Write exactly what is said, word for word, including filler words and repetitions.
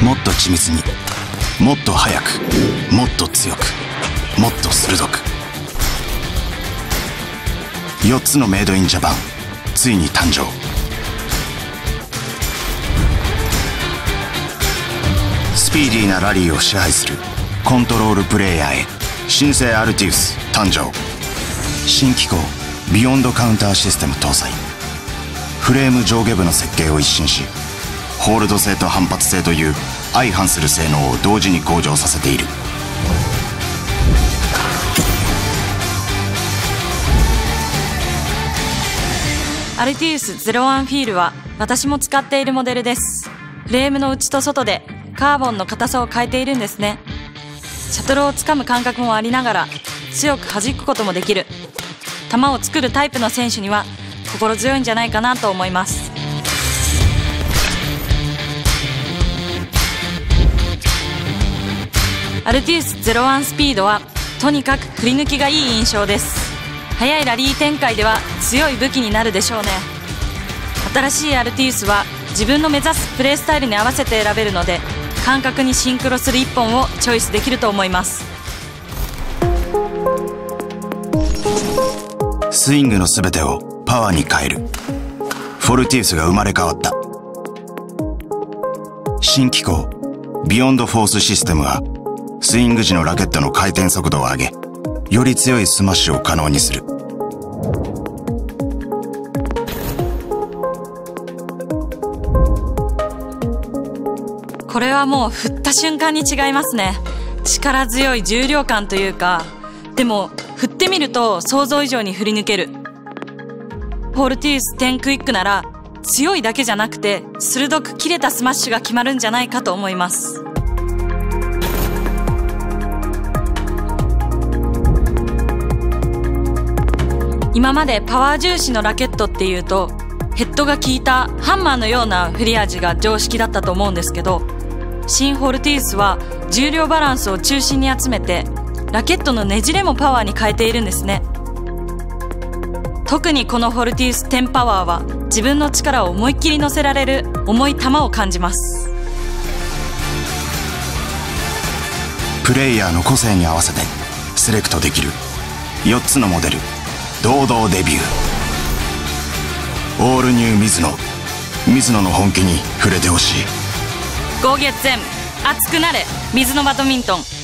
もっと緻密に、もっと速く、もっと強く、もっと鋭く。よっつのメイドインジャパン、ついに誕生。スピーディーなラリーを支配するコントロールプレイヤーへ、新生アルティウス誕生。新機構ビヨンドカウンターシステム搭載。フレーム上下部の設計を一新し、ホールド性と反発性という相反する性能を同時に向上させている。 アルティウスゼロワンフィールは私も使っているモデルです。フレームの内と外でカーボンの硬さを変えているんですね。シャトルをつかむ感覚もありながら強く弾くこともできる。球を作るタイプの選手には心強いんじゃないかなと思います。アルティウスゼロワンスピードはとにかく振り抜きがいい印象です。速いラリー展開では強い武器になるでしょうね。新しいアルティウスは自分の目指すプレースタイルに合わせて選べるので、感覚にシンクロするいっぽんをチョイスできると思います。 スイングの全てをパワーに変えるフォルティウスが生まれ変わった。新機構ビヨンドフォースシステムはスイング時のラケットの回転速度を上げ、より強いスマッシュを可能にする。 これはもう振った瞬間に違いますね。力強い重量感というか、でも振ってみると想像以上に振り抜ける。フォルティウステンクイックなら強いだけじゃなくて鋭く切れたスマッシュが決まるんじゃないかと思います。今までパワー重視のラケットっていうとヘッドが効いたハンマーのような振り味が常識だったと思うんですけど、新フォルティウスは重量バランスを中心に集めてラケットのねじれもパワーに変えているんですね。特にこのフォルティウステンパワーは自分の力を思いっきり乗せられる重い球を感じます。 プレイヤーの個性に合わせてセレクトできるよっつのモデル、堂々デビュー。オールニューミズノ。ミズノの本気に触れてほしい。 ゴーゲッツェン、熱くなれ水のバドミントン。